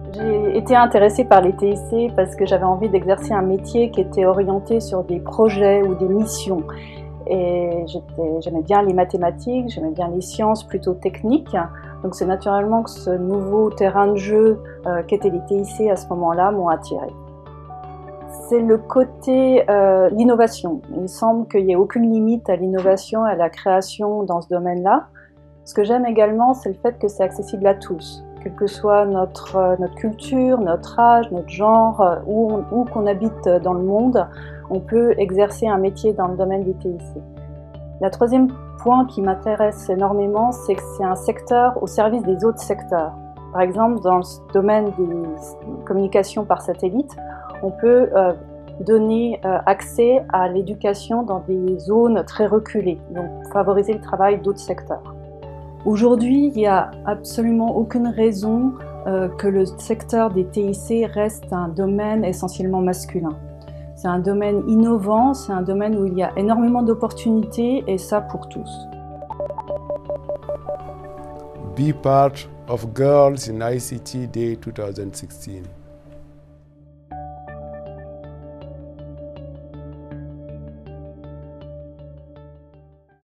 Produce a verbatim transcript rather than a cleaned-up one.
J'ai été intéressée par les T I C parce que j'avais envie d'exercer un métier qui était orienté sur des projets ou des missions. Et j'aimais bien les mathématiques, j'aimais bien les sciences plutôt techniques. Donc c'est naturellement que ce nouveau terrain de jeu euh, qu'étaient les T I C à ce moment-là m'ont attirée. C'est le côté euh, l'innovation. Il semble qu'il n'y ait aucune limite à l'innovation et à la création dans ce domaine-là. Ce que j'aime également, c'est le fait que c'est accessible à tous, quelle que soit notre, euh, notre culture, notre âge, notre genre, euh, où, on, où qu'on habite dans le monde, on peut exercer un métier dans le domaine des T I C. Le troisième point qui m'intéresse énormément, c'est que c'est un secteur au service des autres secteurs. Par exemple, dans le domaine des communications par satellite, on peut euh, donner euh, accès à l'éducation dans des zones très reculées, donc favoriser le travail d'autres secteurs. Aujourd'hui, il n'y a absolument aucune raison euh, que le secteur des T I C reste un domaine essentiellement masculin. C'est un domaine innovant, c'est un domaine où il y a énormément d'opportunités et ça pour tous. Be part of Girls in I C T Day two thousand sixteen.